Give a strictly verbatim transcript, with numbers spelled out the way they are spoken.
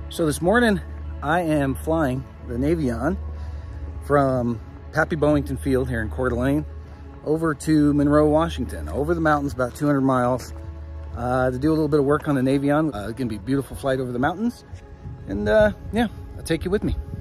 So this morning I am flying the Navion from Pappy Bowington Field here in Coeur d'Alene over to Monroe, Washington, over the mountains about two hundred miles uh, to do a little bit of work on the Navion. Uh, it's gonna be a beautiful flight over the mountains, and uh, yeah, I'll take you with me.